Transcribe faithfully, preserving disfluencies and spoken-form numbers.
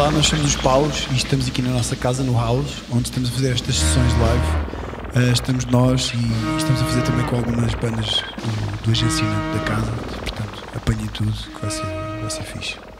Olá, nós somos os Paus e estamos aqui na nossa casa, no House, onde estamos a fazer estas sessões de live. Uh, estamos nós e estamos a fazer também com algumas bandas do, do agenciamento da casa. Portanto, apanhem tudo, que vai ser, vai ser fixe.